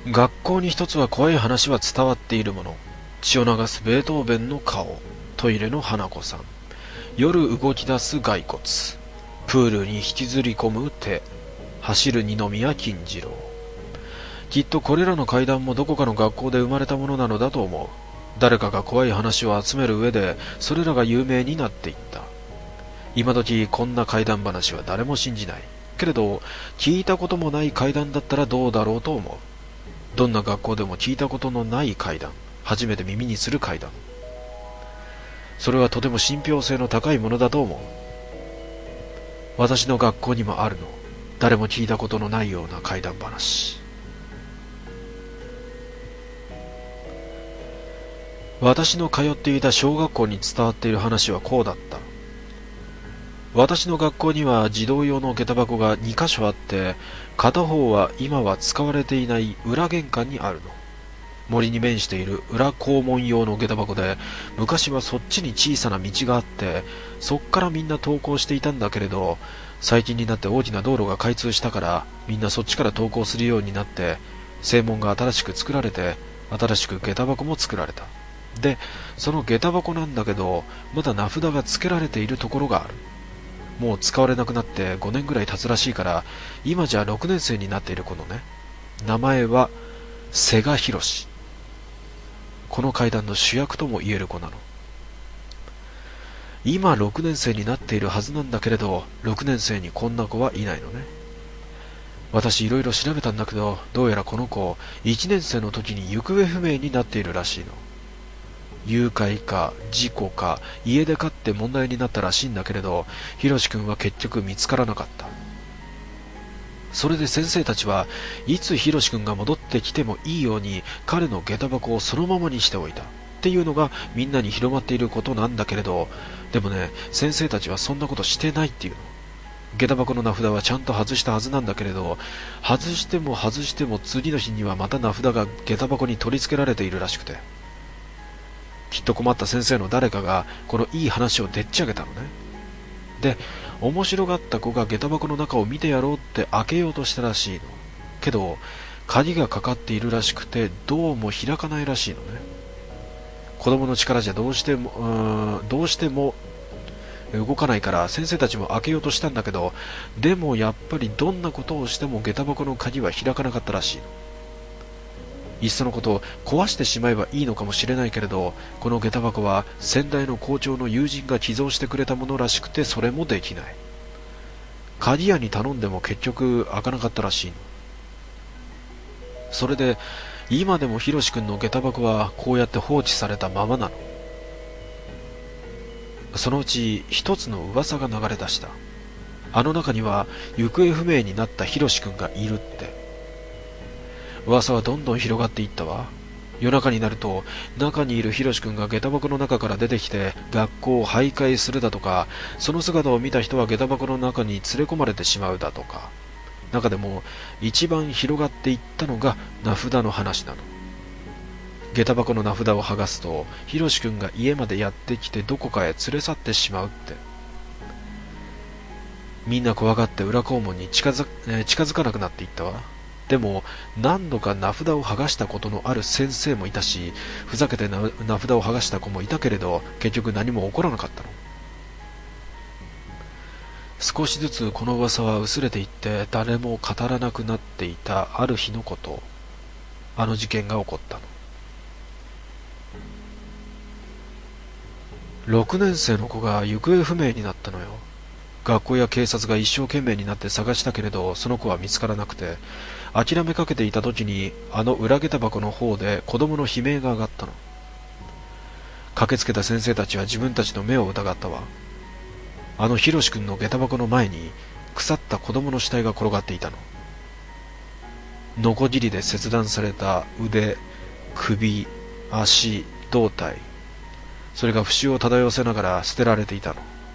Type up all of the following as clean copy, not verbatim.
学校に一つは怖い話は伝わっているもの。血を流すベートーベンの顔。トイレの花子さん。夜動き出す骸骨。プールに引きずり込む手。走る二宮金次郎。きっとこれらの怪談もどこかの学校で生まれたものなのだと思う。誰かが怖い話を集める上でそれらが有名になっていった。今時こんな怪談話は誰も信じない。けれど聞いたこともない怪談だったらどうだろうと思う。どんな学校でも聞いたことのない怪談、初めて耳にする怪談、それはとても信憑性の高いものだと思う。私の学校にもあるの。誰も聞いたことのないような怪談話。私の通っていた小学校に伝わっている話はこうだった。私の学校には児童用の下駄箱が2カ所あって、片方は今は使われていない裏玄関にあるの。森に面している裏校門用の下駄箱で、昔はそっちに小さな道があって、そっからみんな登校していたんだけれど、最近になって大きな道路が開通したから、みんなそっちから登校するようになって、正門が新しく作られて、新しく下駄箱も作られた。で、その下駄箱なんだけど、まだ名札が付けられているところがある。もう使われなくなって5年ぐらい経つらしいから、今じゃ6年生になっている子のね。名前は瀬賀博。この階段の主役とも言える子なの。今6年生になっているはずなんだけれど、6年生にこんな子はいないのね。私いろいろ調べたんだけど、どうやらこの子1年生の時に行方不明になっているらしいの。誘拐か事故か家出かって問題になったらしいんだけれど、ひろし君は結局見つからなかった。それで先生たちはいつひろし君が戻ってきてもいいように彼の下駄箱をそのままにしておいたっていうのがみんなに広まっていることなんだけれど、でもね、先生たちはそんなことしてないっていうの。下駄箱の名札はちゃんと外したはずなんだけれど、外しても外しても次の日にはまた名札が下駄箱に取り付けられているらしくて、きっと困った先生の誰かがこのいい話をでっち上げたのね。で、面白がった子が下駄箱の中を見てやろうって開けようとしたらしいの。けど鍵がかかっているらしくてどうも開かないらしいのね。子供の力じゃどうしても動かないから先生たちも開けようとしたんだけど、でもやっぱりどんなことをしても下駄箱の鍵は開かなかったらしいの。いっそのこと壊してしまえばいいのかもしれないけれど、この下駄箱は先代の校長の友人が寄贈してくれたものらしくて、それもできない。鍵屋に頼んでも結局開かなかったらしいの。それで今でもひろしくんの下駄箱はこうやって放置されたままなの。そのうち一つの噂が流れ出した。あの中には行方不明になったひろしくんがいるって。噂はどんどん広がっていったわ。夜中になると中にいるひろしくんが下駄箱の中から出てきて学校を徘徊するだとか、その姿を見た人は下駄箱の中に連れ込まれてしまうだとか。中でも一番広がっていったのが名札の話なの。下駄箱の名札を剥がすとひろしくんが家までやってきてどこかへ連れ去ってしまうって。みんな怖がって裏校門に近づかなくなっていったわ。でも何度か名札を剥がしたことのある先生もいたし、ふざけて名札を剥がした子もいたけれど、結局何も起こらなかったの。少しずつこの噂は薄れていって誰も語らなくなっていたある日のこと、あの事件が起こったの。6年生の子が行方不明になったのよ。学校や警察が一生懸命になって探したけれど、その子は見つからなくて、諦めかけていた時にあの裏下駄箱の方で子供の悲鳴が上がったの。駆けつけた先生たちは自分たちの目を疑ったわ。あのひろしくんの下駄箱の前に腐った子供の死体が転がっていたの。ノコギリで切断された腕、首、足、胴体、それが不死を漂わせながら捨てられていたの。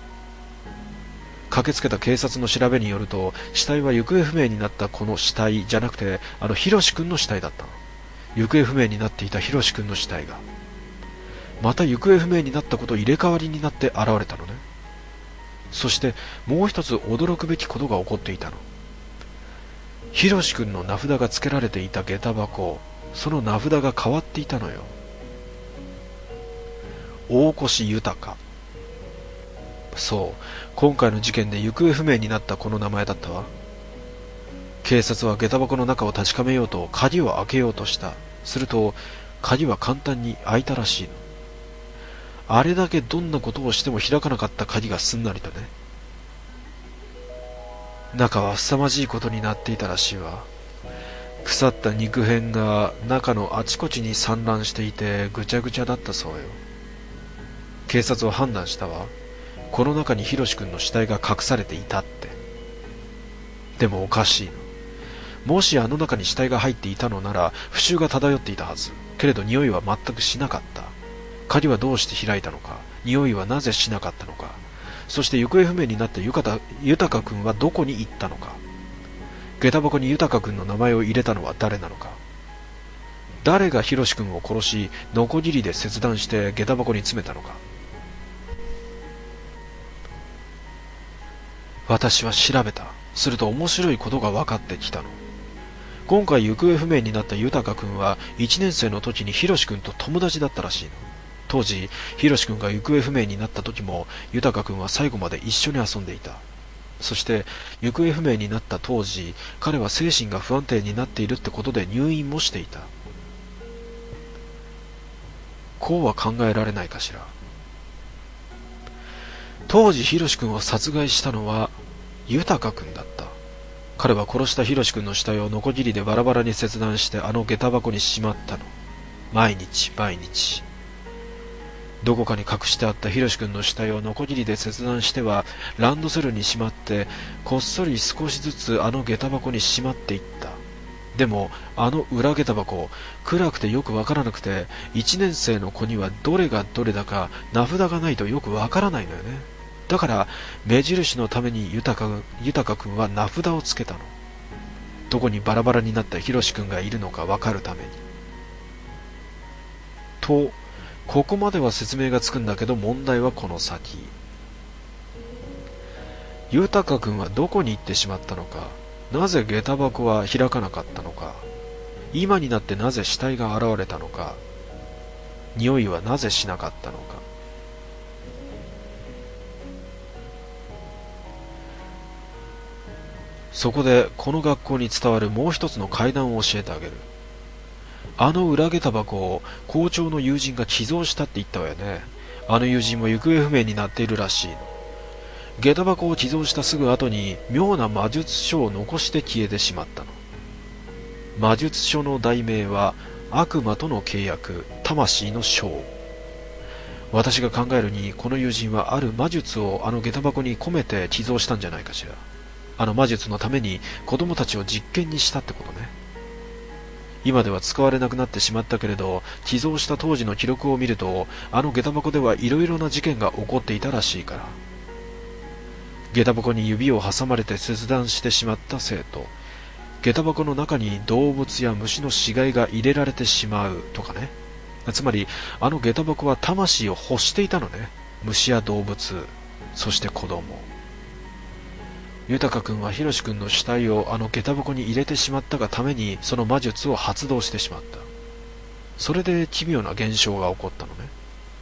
駆けつけた警察の調べによると、死体は行方不明になったこの死体じゃなくて、あのひろしくんの死体だったの。行方不明になっていたひろしくんの死体がまた行方不明になったこと入れ替わりになって現れたのね。そしてもう一つ驚くべきことが起こっていたの。 ヒロシ君の名札が付けられていた下駄箱、その名札が変わっていたのよ。大越豊。そう、今回の事件で行方不明になったこの名前だったわ。警察は下駄箱の中を確かめようと鍵を開けようとした。すると鍵は簡単に開いたらしいの。あれだけどんなことをしても開かなかった鍵がすんなりとね。中は凄まじいことになっていたらしいわ。腐った肉片が中のあちこちに散乱していてぐちゃぐちゃだったそうよ。警察は判断したわ。この中にヒロシ君の死体が隠されていたって。でもおかしいの。もしあの中に死体が入っていたのなら腐臭が漂っていたはず。けれど匂いは全くしなかった。鍵はどうして開いたのか、匂いはなぜしなかったのか、そして行方不明になった豊君はどこに行ったのか。下駄箱に豊君の名前を入れたのは誰なのか。誰がヒロシ君を殺し、ノコギリで切断して下駄箱に詰めたのか。私は調べた。すると面白いことが分かってきたの。今回行方不明になった豊君は1年生の時にヒロシ君と友達だったらしいの。当時ヒロシ君が行方不明になった時も豊君は最後まで一緒に遊んでいた。そして行方不明になった当時、彼は精神が不安定になっているってことで入院もしていた。こうは考えられないかしら。当時ヒロシ君を殺害したのは豊君だった。彼は殺したヒロシ君の死体をノコギリでバラバラに切断してあの下駄箱にしまったの。毎日毎日。どこかに隠してあったヒロシ君の死体をノコギリで切断してはランドセルにしまってこっそり少しずつあの下駄箱にしまっていった。でもあの裏下駄箱、暗くてよくわからなくて1年生の子にはどれがどれだか名札がないとよくわからないのよね。だから目印のために豊君は名札をつけたの。どこにバラバラになったヒロシ君がいるのかわかるために。とここまでは説明がつくんだけど問題はこの先。豊君はどこに行ってしまったのか。なぜ下駄箱は開かなかったのか。今になってなぜ死体が現れたのか。匂いはなぜしなかったのか。そこでこの学校に伝わるもう一つの怪談を教えてあげる。あの裏下駄箱を校長の友人が寄贈したって言ったわよね。あの友人も行方不明になっているらしいの。下駄箱を寄贈したすぐ後に妙な魔術書を残して消えてしまったの。魔術書の題名は悪魔との契約、魂の章。私が考えるにこの友人はある魔術をあの下駄箱に込めて寄贈したんじゃないかしら。あの魔術のために子供たちを実験にしたってことね。今では使われなくなってしまったけれど、寄贈した当時の記録を見るとあの下駄箱ではいろいろな事件が起こっていたらしいから。下駄箱に指を挟まれて切断してしまった生徒、下駄箱の中に動物や虫の死骸が入れられてしまうとかね。つまりあの下駄箱は魂を欲していたのね。虫や動物、そして子供。豊君はヒロシ君の死体をあの下駄箱に入れてしまったがためにその魔術を発動してしまった。それで奇妙な現象が起こったのね。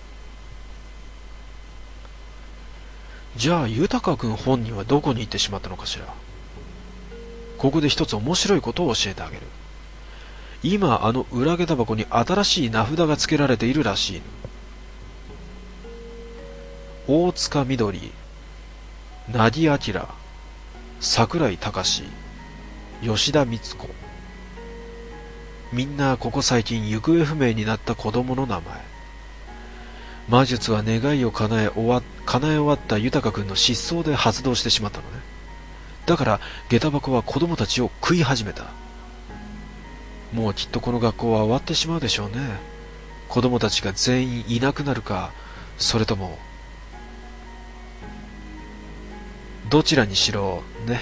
じゃあ豊君本人はどこに行ってしまったのかしら。ここで一つ面白いことを教えてあげる。今あの裏下駄箱に新しい名札が付けられているらしいの。大塚みどり、凪明、桜井隆、吉田光子。みんなここ最近行方不明になった子供の名前。魔術は願いを叶え終わった豊君の失踪で発動してしまったのね。だから下駄箱は子供たちを食い始めた。もうきっとこの学校は終わってしまうでしょうね。子供たちが全員いなくなるか、それともどちらにしろね。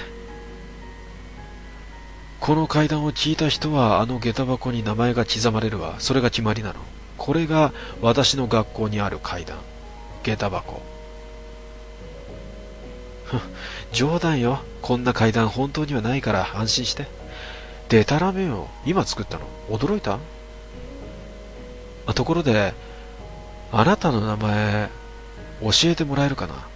この階段を聞いた人はあの下駄箱に名前が刻まれるわ。それが決まりなの。これが私の学校にある階段、下駄箱。冗談よ。こんな階段本当にはないから安心して。 デタラメよ。今作ったの？驚いた？ところで、あなたの名前、教えてもらえるかな？